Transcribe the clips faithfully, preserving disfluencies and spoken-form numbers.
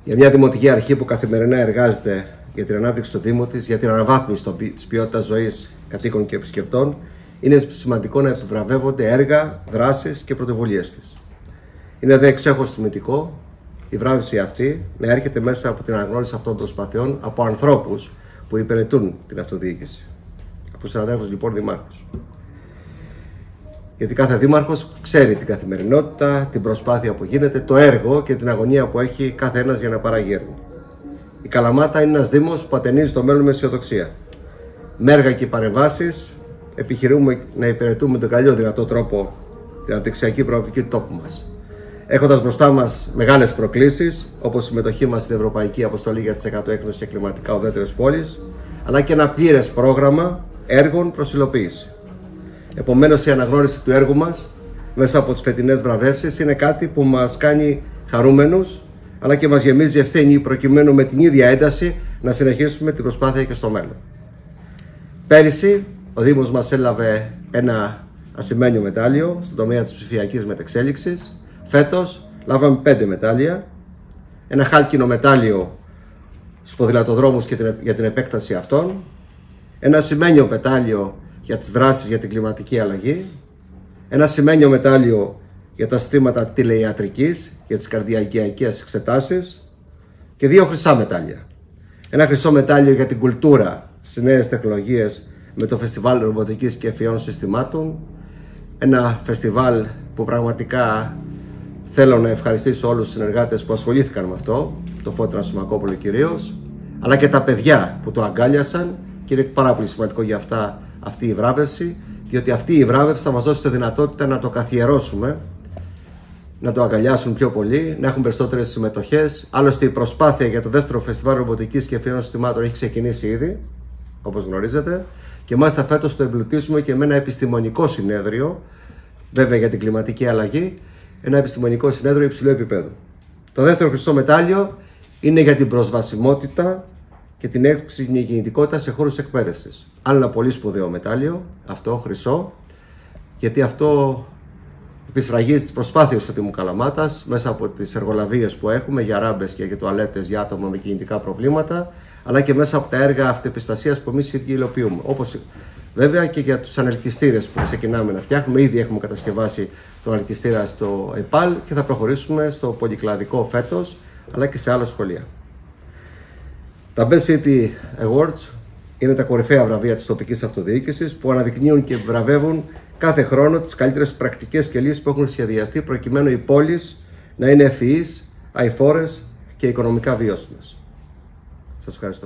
Για μια δημοτική αρχή που καθημερινά εργάζεται για την ανάπτυξη του Δήμου της, για την αναβάθμιση της ποιότητας ζωής κατοίκων και επισκεπτών, είναι σημαντικό να επιβραβεύονται έργα, δράσεις και πρωτοβουλίες της. Είναι δε εξέχως τιμητικό η βράβευση αυτή να έρχεται μέσα από την αναγνώριση αυτών των προσπαθειών από ανθρώπους που υπηρετούν την αυτοδιοίκηση. Από συναδέλφους λοιπόν δημάρχους. Γιατί κάθε δήμαρχος ξέρει την καθημερινότητα, την προσπάθεια που γίνεται, το έργο και την αγωνία που έχει κάθε ένας για να παράγει έργο. Η Καλαμάτα είναι ένας δήμος που ατενίζει το μέλλον με αισιοδοξία. Με έργα και παρεμβάσεις επιχειρούμε να υπηρετούμε με τον καλύτερο δυνατό τρόπο την αναπτυξιακή προοπτική του τόπου μας. Έχοντας μπροστά μας μεγάλες προκλήσεις, όπως η συμμετοχή μας στην Ευρωπαϊκή Αποστολή για τις εκατό έκδοσης και κλιματικά ουδέτερες πόλεις, αλλά και ένα πλήρες πρόγραμμα έργων προς υλοποίηση. Επομένως, η αναγνώριση του έργου μας μέσα από τις φετινές βραβεύσεις είναι κάτι που μας κάνει χαρούμενους, αλλά και μας γεμίζει ευθύνη προκειμένου με την ίδια ένταση να συνεχίσουμε την προσπάθεια και στο μέλλον. Πέρυσι, ο Δήμος μας έλαβε ένα ασημένιο μετάλλιο στον τομέα της ψηφιακής μετεξέλιξης. Φέτος λάβαμε πέντε μετάλλια, ένα χάλκινο μετάλλιο στους ποδηλατοδρόμους και την, για την επέκταση αυτών, ένα ασημένιο μετάλλιο για τις δράσεις για την κλιματική αλλαγή, ένα ασημένιο μετάλλιο για τα συστήματα τηλεϊατρικής, για τις καρδιακιακές εξετάσεις και δύο χρυσά μετάλλια. Ένα χρυσό μετάλλιο για την κουλτούρα στις νέες τεχνολογίες με το Φεστιβάλ Ρομποτικής και Ευφυών Συστημάτων, ένα φεστιβάλ που πραγματικά θέλω να ευχαριστήσω όλους τους συνεργάτες που ασχολήθηκαν με αυτό, το Φώτηρα Σουμακόπουλο κυρίως, αλλά και τα παιδιά που το αγκάλιασαν και είναι πάρα πολύ σημαντικό για αυτά αυτή η βράβευση, διότι αυτή η βράβευση θα μας δώσει τη δυνατότητα να το καθιερώσουμε, να το αγκαλιάσουν πιο πολύ, να έχουν περισσότερες συμμετοχές. Άλλωστε η προσπάθεια για το δεύτερο Φεστιβάλ Ρομποτικής και Ευφυών Συστημάτων έχει ξεκινήσει ήδη, όπως γνωρίζετε, και μάλιστα φέτος το εμπλουτίσουμε και με ένα επιστημονικό συνέδριο, βέβαια για την κλιματική αλλαγή, ένα επιστημονικό συνέδριο υψηλού επίπεδου. Το δεύτερο χρυσό μετάλλιο είναι για την προσβασιμότητα και την έξυπνη κινητικότητα σε χώρους εκπαίδευσης. Άλλο ένα πολύ σπουδαίο μετάλλιο, αυτό χρυσό, γιατί αυτό επισφραγίζει τις προσπάθειες του Δήμου Καλαμάτας μέσα από τις εργολαβίες που έχουμε για ράμπες και για τουαλέτες για άτομα με κινητικά προβλήματα, αλλά και μέσα από τα έργα αυτοεπιστασίας που εμείς οι ίδιοι υλοποιούμε. Όπως βέβαια και για τους ανελκυστήρες που ξεκινάμε να φτιάχνουμε. Ήδη έχουμε κατασκευάσει τον ανελκυστήρα στο ΕΠΑΛ και θα προχωρήσουμε στο πολυκλαδικό φέτος, αλλά και σε άλλα σχολεία. Τα Best City Awards είναι τα κορυφαία βραβεία της τοπικής αυτοδιοίκησης που αναδεικνύουν και βραβεύουν κάθε χρόνο τις καλύτερες πρακτικές και λύσεις που έχουν σχεδιαστεί προκειμένου οι πόλεις να είναι ευφυείς, αειφόρες και οικονομικά βιώσιμες. Σας ευχαριστώ.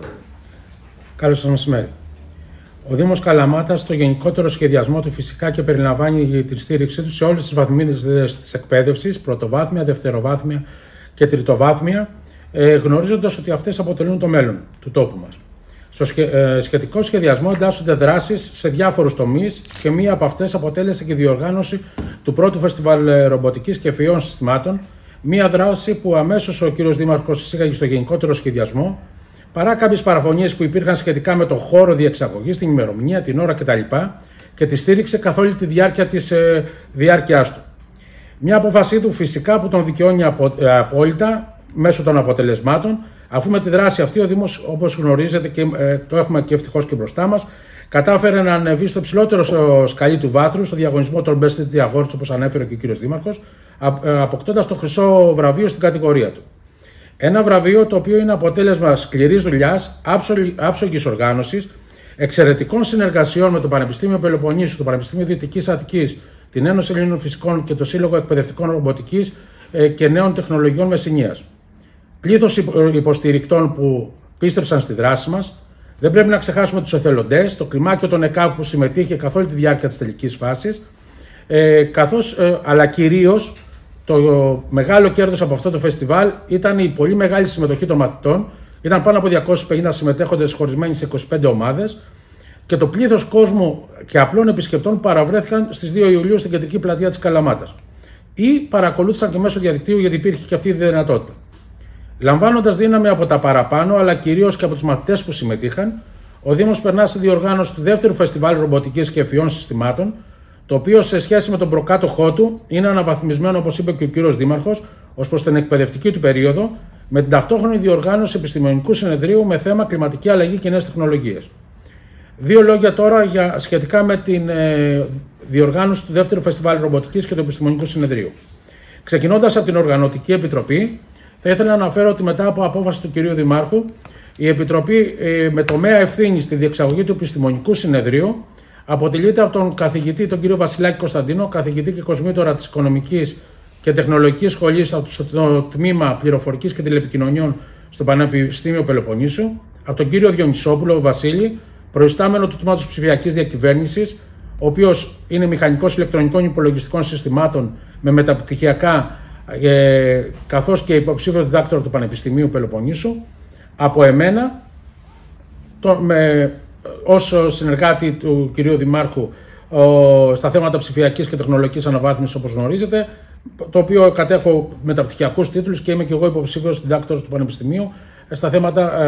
Καλώς σας μεσημέρι. Ο Δήμος Καλαμάτας στο γενικότερο σχεδιασμό του φυσικά και περιλαμβάνει την στήριξή του σε όλες τις βαθμίδες της εκπαίδευσης, πρωτοβάθμια, δευτεροβάθμια και τριτοβάθμια, γνωρίζοντας ότι αυτές αποτελούν το μέλλον του τόπου μας. Στο σχετικό σχεδιασμό εντάσσονται δράσεις σε διάφορους τομείς και μία από αυτές αποτέλεσε και η διοργάνωση του πρώτου Φεστιβάλ Ρομποτικής και Ευφυών Συστημάτων, μία δράση που αμέσως ο κύριος Δήμαρχος εισήγαγε στο γενικότερο σχεδιασμό, παρά κάποιες παραφωνίες που υπήρχαν σχετικά με τον χώρο διεξαγωγής, την ημερομηνία, την ώρα κτλ. Και τη στήριξε καθ' όλη τη διάρκεια της ε, διάρκειάς του. Μια απόφασή του φυσικά που τον δικαιώνει απο, ε, απόλυτα μέσω των αποτελεσμάτων, αφού με τη δράση αυτή ο Δήμος, όπως γνωρίζετε και ε, το έχουμε και ευτυχώς και μπροστά μας, κατάφερε να ανεβεί στο ψηλότερο σκαλί του βάθρου, στο διαγωνισμό των Best City Awards, όπως ανέφερε και ο κύριος Δήμαρχος, αποκτώντας το χρυσό βραβείο στην κατηγορία του. Ένα βραβείο το οποίο είναι αποτέλεσμα σκληρής δουλειάς, άψογης οργάνωσης, εξαιρετικών συνεργασιών με το Πανεπιστήμιο Πελοποννήσου, το Πανεπιστήμιο Δυτικής Αττικής, την Ένωση Ελλήνων Φυσικών και το Σύλλογο Εκπαιδευτικών Ρομποτικής και Νέων Τεχνολογιών Μεσσηνίας. Πλήθος υποστηρικτών που πίστεψαν στη δράση μας. Δεν πρέπει να ξεχάσουμε τους εθελοντές, το κλιμάκιο των ΕΚΑΒ που συμμετείχε καθ' όλη τη διάρκεια της τελικής φάσης, ε, καθώς, ε, αλλά κυρίως το μεγάλο κέρδος από αυτό το φεστιβάλ ήταν η πολύ μεγάλη συμμετοχή των μαθητών. Ήταν πάνω από διακόσιοι πενήντα συμμετέχοντες χωρισμένοι σε είκοσι πέντε ομάδες και το πλήθος κόσμου και απλών επισκεπτών που παραβρέθηκαν στις δύο Ιουλίου στην κεντρική πλατεία της Καλαμάτας ή παρακολούθησαν και μέσω διαδικτύου γιατί υπήρχε και αυτή η δυνατότητα. Λαμβάνοντας δύναμη από τα παραπάνω, αλλά κυρίως και από τους μαθητές που συμμετείχαν, ο Δήμος περνά στη διοργάνωση του δεύτερου Φεστιβάλ Ρομποτικής και Ευφυών Συστημάτων, το οποίο σε σχέση με τον προκάτοχό του είναι αναβαθμισμένο, όπως είπε και ο κύριος Δήμαρχος, ως προς την εκπαιδευτική του περίοδο με την ταυτόχρονη διοργάνωση επιστημονικού συνεδρίου με θέμα κλιματική αλλαγή και νέες τεχνολογίες. Δύο λόγια τώρα για, σχετικά με την ε, διοργάνωση του δεύτερου Φεστιβάλ Ρομποτικής και του Επιστημονικού Συνεδρίου. Ξεκινώντας από την Οργανωτική Επιτροπή, θα ήθελα να αναφέρω ότι μετά από απόφαση του κυρίου Δημάρχου, η Επιτροπή ε, με τομέα ευθύνη στη διεξαγωγή του Επιστημονικού Συνεδρίου αποτελείται από τον καθηγητή τον κύριο Βασιλάκη Κωνσταντίνο, καθηγητή και κοσμήτορα της Οικονομικής και Τεχνολογικής Σχολής στο Τμήμα Πληροφορικής και Τηλεπικοινωνιών στο Πανεπιστήμιο Πελοποννήσου, από τον κύριο Διονυσόπουλο Βασίλη, προϊστάμενο του Τμήματος Ψηφιακής Διακυβέρνησης, ο οποίος είναι μηχανικός ηλεκτρονικών υπολογιστικών συστημάτων με μεταπτυχιακά, ε, καθώς και υποψήφιο διδάκτορα του Πανεπιστημίου Πελοποννήσου, από εμένα, το, με, ως συνεργάτη του κυρίου Δημάρχου ο, στα θέματα ψηφιακής και τεχνολογικής αναβάθμισης, όπως γνωρίζετε, το οποίο κατέχω μεταπτυχιακούς τίτλους και είμαι και εγώ υποψήφιος διδάκτορας του Πανεπιστημίου στα θέματα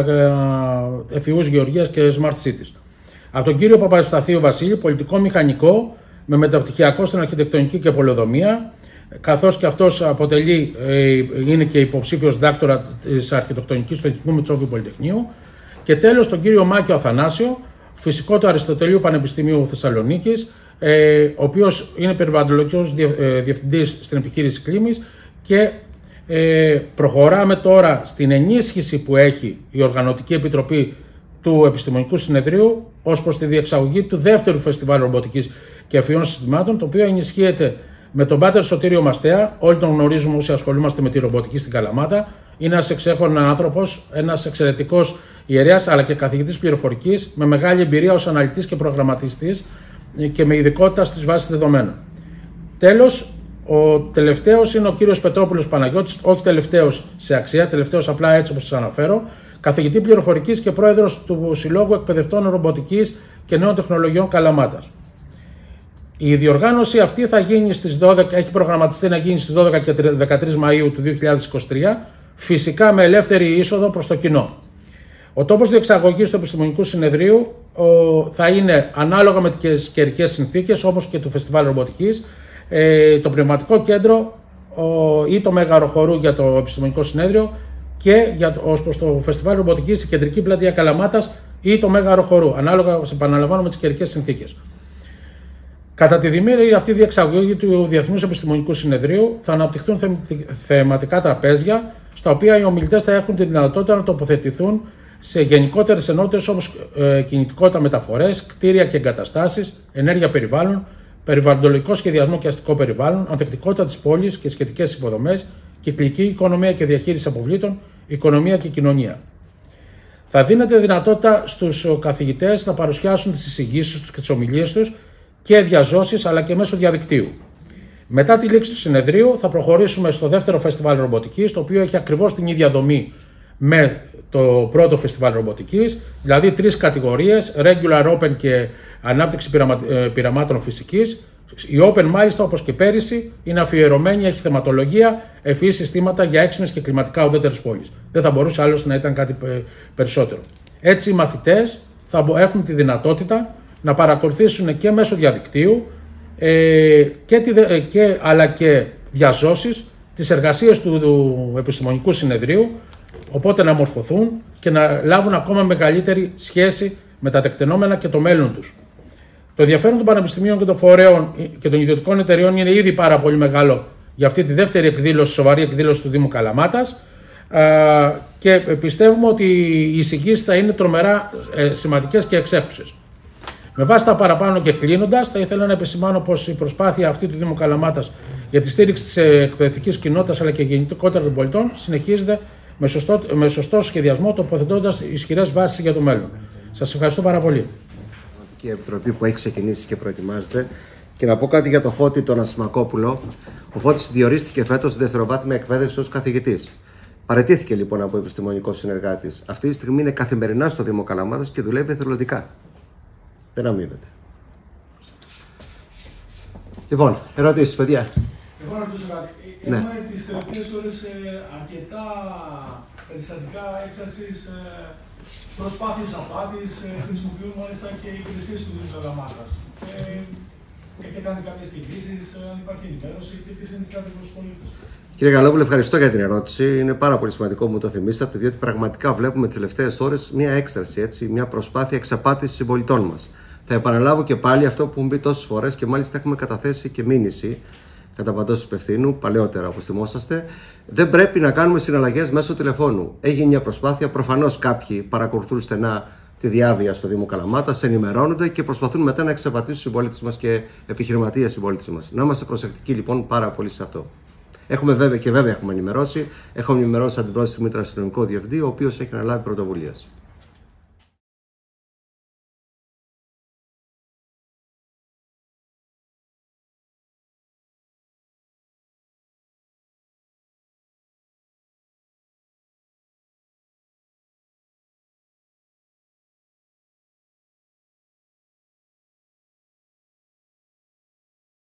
ε, εφιούς γεωργίας και smart cities. Από τον κύριο Παπασταθίου Βασίλη, πολιτικό μηχανικό με μεταπτυχιακό στην αρχιτεκτονική και πολεοδομία, καθώς και αυτός αποτελεί, ε, είναι και υποψήφιος διδάκτορα της αρχιτεκτονικής του Εθνικού Μετσόβιου Πολυτεχνείου. Και τέλος τον κύριο Μάκιο Αθανάσιο, φυσικό του Αριστοτελείου Πανεπιστημίου Θεσσαλονίκης, ε, ο οποίος είναι περιβαλλοντολογικός διευθυντής στην επιχείρηση Κλίμης και ε, προχωράμε τώρα στην ενίσχυση που έχει η Οργανωτική Επιτροπή του Επιστημονικού Συνεδρίου ως προς τη διεξαγωγή του δεύτερου Φεστιβάλ Ρομποτικής και Εφιών Συστημάτων, το οποίο ενισχύεται με τον Πάτερ Σωτήριο Μαστέα. Όλοι τον γνωρίζουμε όσοι ασχολούμαστε με τη ρομποτική στην Καλαμάτα. Είναι ένας εξέχων άνθρωπος, ένας εξαιρετικός ιερέας αλλά και καθηγητής πληροφορικής με μεγάλη εμπειρία ως αναλυτής και προγραμματιστής και με ειδικότητα στις βάσεις δεδομένων. Τέλος, ο τελευταίος είναι ο κύριος Πετρόπουλος Παναγιώτης, όχι τελευταίος σε αξία, τελευταίος απλά έτσι όπως σας αναφέρω, καθηγητή πληροφορικής και πρόεδρος του Συλλόγου Εκπαιδευτών Ρομποτικής και Νέων Τεχνολογιών Καλαμάτας. Η διοργάνωση αυτή θα γίνει στις δώδεκα, έχει προγραμματιστεί να γίνει στις δώδεκα και δεκατρείς Μαΐου του δύο χιλιάδες είκοσι τρία, φυσικά με ελεύθερη είσοδο προς το κοινό. Ο τόπος διεξαγωγής του Επιστημονικού Συνεδρίου ο, θα είναι ανάλογα με τις καιρικές συνθήκες, όπως και του Φεστιβάλ Ρομποτικής, ε, το πνευματικό κέντρο ο, ή το Μέγαρο Χορού για το Επιστημονικό Συνέδριο και για το, ως προς το Φεστιβάλ Ρομποτικής η Κεντρική Πλατεία Καλαμάτας ή το Μέγαρο Χορού, ανάλογα, επαναλαμβάνω, με τις καιρικές συνθήκες. Κατά τη διμήρη αυτή διεξαγωγή του Διεθνούς Επιστημονικού Συνεδρίου θα αναπτυχθούν θεματικά τραπέζια, στα οποία οι ομιλητές θα έχουν τη δυνατότητα να τοποθετηθούν σε γενικότερες ενότητες όπως ε, κινητικότητα, μεταφορές, κτίρια και εγκαταστάσεις, ενέργεια περιβάλλον, περιβαλλοντολογικό σχεδιασμό και αστικό περιβάλλον, ανθεκτικότητα της πόλης και σχετικές υποδομές, κυκλική οικονομία και διαχείριση αποβλήτων, οικονομία και κοινωνία. Θα δίνεται δυνατότητα στους καθηγητές να παρουσιάσουν τις εισηγήσεις τους και τις ομιλίες τους και διαζώσεις αλλά και μέσω διαδικτύου. Μετά τη λήξη του συνεδρίου θα προχωρήσουμε στο δεύτερο Φεστιβάλ Ρομποτικής, το οποίο έχει ακριβώς την ίδια δομή με το πρώτο Φεστιβάλ Ρομποτικής, δηλαδή τρεις κατηγορίες, Regular, Open και Ανάπτυξη Πειραμάτων Φυσικής. Η Open, μάλιστα, όπως και πέρυσι, είναι αφιερωμένη, έχει θεματολογία, ευφυή συστήματα για έξυπνες και κλιματικά ουδέτερες πόλεις. Δεν θα μπορούσε άλλωστε να ήταν κάτι περισσότερο. Έτσι, οι μαθητές θα έχουν τη δυνατότητα να παρακολουθήσουν και μέσω διαδικτύου ε, και τη, ε, και, αλλά και διαζώσεις τις εργασίες του, του Επιστημονικού Συνεδρίου, οπότε να μορφωθούν και να λάβουν ακόμα μεγαλύτερη σχέση με τα τεκτενόμενα και το μέλλον τους. Το ενδιαφέρον των πανεπιστημίων και των φορέων και των ιδιωτικών εταιριών είναι ήδη πάρα πολύ μεγάλο για αυτή τη δεύτερη εκδήλωση, σοβαρή εκδήλωση του Δήμου Καλαμάτας, και πιστεύουμε ότι οι εισηγήσεις θα είναι τρομερά σημαντικές και εξέχουσες. Με βάση τα παραπάνω και κλείνοντας, θα ήθελα να επισημάνω πως η προσπάθεια αυτή του Δήμου Καλαμάτας για τη στήριξη της εκπαιδευτικής κοινότητας αλλά και γενικότερα των πολιτών συνεχίζεται με σωστό, με σωστό σχεδιασμό, τοποθετώντας ισχυρές βάσεις για το μέλλον. Σας ευχαριστώ πάρα πολύ. Η Επιτροπή που έχει ξεκινήσει και προετοιμάζεται. Και να πω κάτι για το Φώτη τον Ασημακόπουλο. Ο Φώτης διορίστηκε φέτος στη δευτεροβάθμια εκπαίδευση ως καθηγητής. Παραιτήθηκε λοιπόν από επιστημονικό συνεργάτης. Αυτή τη στιγμή είναι καθημερινά στο Δήμο Καλαμάτας και δουλεύει εθελοντικά. Δεν αμείβεται. Λοιπόν, ερωτήσεις, παιδιά. Εγώ να ρωτήσω κάτι. Ναι. Έχουμε τις τελευταίες ώρες αρκετά περιστατικά έξαρσης, προσπάθειες απάτης, χρησιμοποιούν μάλιστα και οι υπηρεσίες του Δήμου Καλαμάτας. Ε, Έχετε κάνει κάποιες κινήσεις, αν υπάρχει ενημέρωση και τι συνιστάτε προς τους πολίτες? Κύριε Καλόπουλε, ευχαριστώ για την ερώτηση. Είναι πάρα πολύ σημαντικό που μου το θυμήσατε, διότι πραγματικά βλέπουμε τις τελευταίες ώρες μια έκσταση, έτσι, μια προσπάθεια εξαπάτησης συμπολιτών μας. Θα επαναλάβω και πάλι αυτό που μου πει τόσες φορές και μάλιστα έχουμε καταθέσει και μήνυση κατά παντός υπευθύνου, παλαιότερα όπως θυμόσαστε. Δεν πρέπει να κάνουμε συναλλαγές μέσω τηλεφώνου. Έγινε μια προσπάθεια, προφανώς κάποιοι παρακολουθούν στενά τη διάβια στο Δήμο Καλαμάτας, ενημερώνονται και προσπαθούν μετά να εξαπατήσουν τους συμπολίτες μας και επιχειρηματίες συμπολίτες μας. Να είμαστε προσεκτικοί λοιπόν πάρα πολύ σε αυτό. Έχουμε βέβαια και βέβαια έχουμε ενημερώσει. Έχουμε ενημερώσει αντιπρόεδρο του αστυνομικό διευθυντή, ο οποίος έχει αναλάβει πρωτοβουλίες.